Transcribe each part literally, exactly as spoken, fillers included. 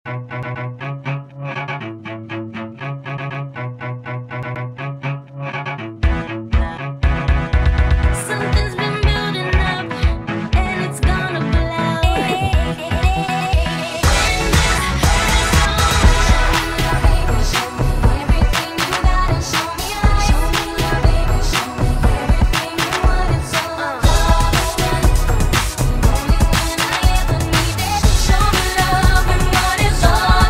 Something's been building up, and it's gonna blow. Show me everything you got and show me life. Show me love, baby. Show me everything you want. It's all about only when I ever need it. Show me love and what it's all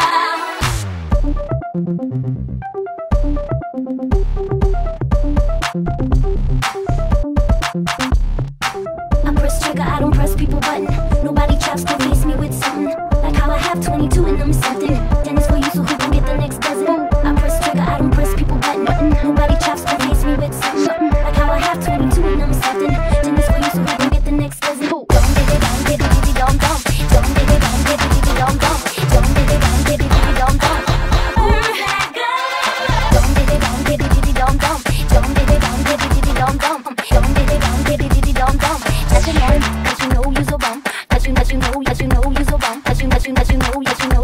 I press trigger, I don't press people button. Nobody chops to face me with something. Like how I have twenty-two and I'm something. Then it's for you, so who can get the next dozen? I press trigger, I don't press people button. Nobody chops to face me with something. Like how I have twenty-two and I'm something. Then it's for you, so who can get the next dozen? Dum diddy dum diddy diddy dum dum. Dum diddy dum diddy diddy dum dum. Dum diddy dum diddy diddy dum dum. Ooh, that girl. Dum diddy dum diddy diddy dum dum. Dum diddy dum diddy diddy dum dum. Dum diddy dum diddy diddy dum dum. That you know, that you know you're so bum. That you, that you know, that you know you're so bum. That you, that you, that you know, that you know.